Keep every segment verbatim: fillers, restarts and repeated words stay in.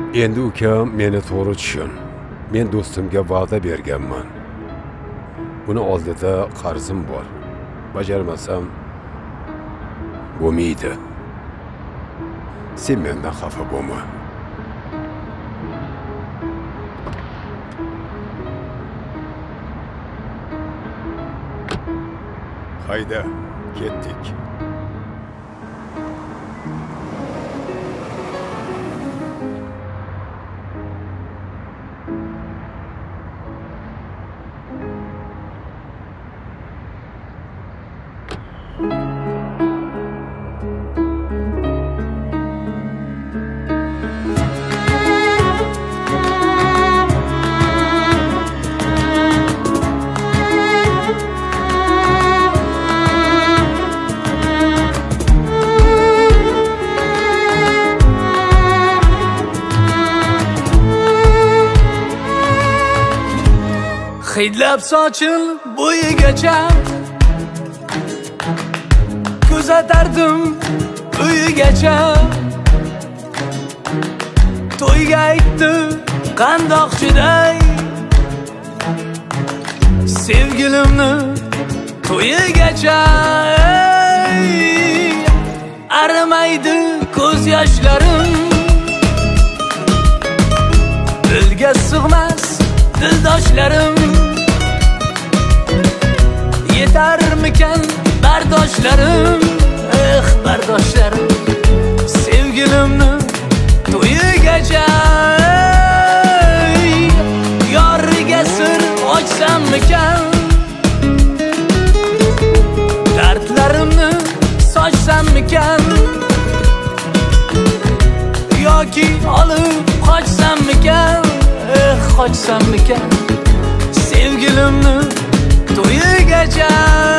Endi ukam meni to'g'ri tushun. Men do'stimga va'da berganman. Buni oldida qarzim bor. Bajarmasam bo'lmaydi. Sen mendan xafa bo'lma. Hayda, ketdik. Hidlab sochil bo'yigacha kuzatardim uyigacha. To'yga aytdi qandoq chiday sevgilimni to'yigacha. Arimaydi ko'z yoshlarim, dilga sig'mas dildoshlarim. Yetarmikan bardoshlarim, eh bardoshlarim. Sevgilimni to'yigacha yoriga sir ochsammikan, dardlarimni sochsammikan, yoki olib qochsammikan, eh qochsammikan. Sevgilimni to'yigacha.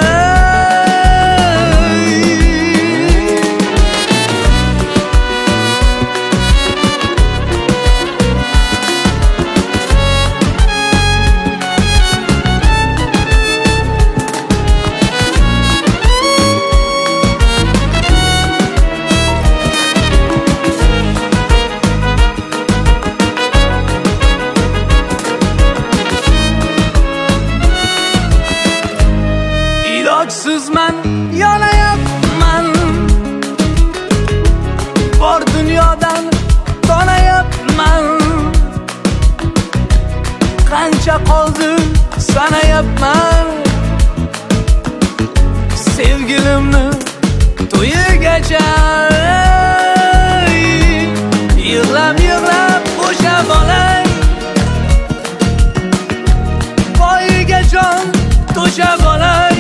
Ilojsizman, yonayapman, bor dunyodan tonayapman. Qancha qoldi sanayapman, sevgilimni to'yigacha. Yig'lab yig'lab bo'shab olay, poyiga jon to'shab olay.